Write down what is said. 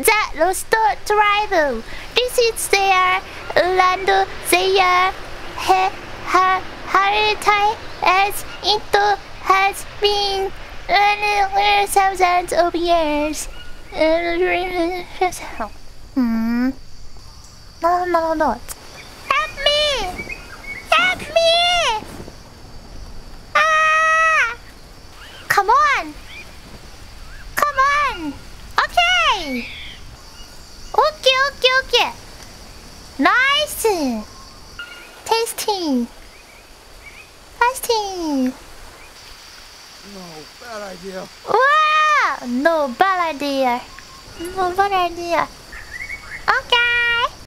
the lost tribe. This is their land. Their heritage as it has been thousands of years. No. Help me! Help me! Ah! Come on! Come on! Okay! Okay. Nice! Tasty! No, bad idea. Wow! No bad idea. Okay.